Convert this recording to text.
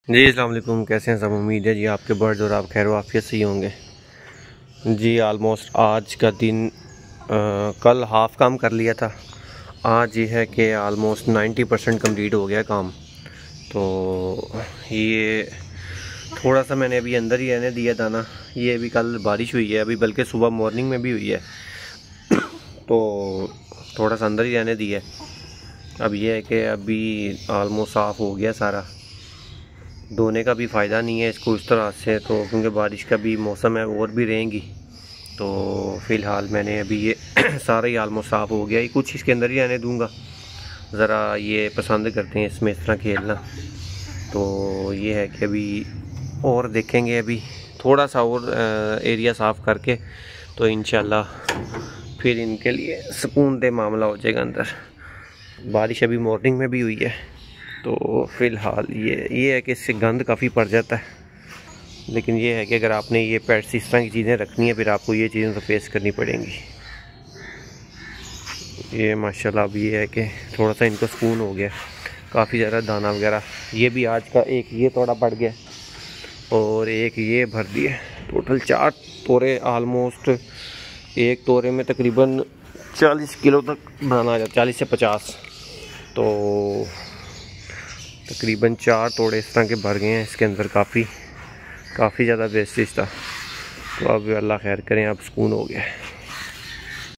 जी अस्सलाम वालेकुम, कैसे हैं सब। उम्मीद है जी आपके बर्ड्स और आप खैर आफियत से ही होंगे। जी आलमोस्ट आज का दिन कल हाफ़ काम कर लिया था। आज ये है कि आलमोस्ट 90% कंप्लीट हो गया काम। तो ये थोड़ा सा मैंने अभी अंदर ही रहने दिया था ना। ये अभी कल बारिश हुई है, अभी बल्कि सुबह मॉर्निंग में भी हुई है तो थोड़ा सा अंदर ही रहने दिया। अब ये है कि अभी आलमोस्ट साफ़ हो गया सारा। धोने का भी फ़ायदा नहीं है इसको इस तरह से, तो क्योंकि बारिश का भी मौसम है और भी रहेंगी। तो फ़िलहाल मैंने अभी ये सारा ही आलमोस्ट साफ़ हो गया। ये कुछ इसके अंदर ही रहने दूंगा, ज़रा ये पसंद करते हैं इसमें इस तरह खेलना। तो ये है कि अभी और देखेंगे, अभी थोड़ा सा और एरिया साफ़ करके तो इंशाल्लाह फिर इनके लिए सुकून दे मामला हो जाएगा अंदर। बारिश अभी मॉर्निंग में भी हुई है, तो फ़िलहाल ये है कि इससे गंद काफ़ी पड़ जाता है। लेकिन ये है कि अगर आपने ये पेट्स इस तरह की चीज़ें रखनी है फिर आपको ये चीज़ें तो फेस करनी पड़ेंगी। ये माशाल्लाह अब ये है कि थोड़ा सा इनको सुकून हो गया, काफ़ी ज़्यादा दाना वगैरह। ये भी आज का एक ये थोड़ा बढ़ गया और एक ये भर दिए। टोटल 4 तोरे, आलमोस्ट एक तोरे में तकरीबन 40 किलो तक दाना आ जाता, 40 से 50। तो तकरीबन 4 तोड़े इस तरह के भर गए हैं इसके अंदर। काफ़ी ज़्यादा वेस्टेज था। तो अब अल्लाह खैर करें, अब सुकून हो गया है।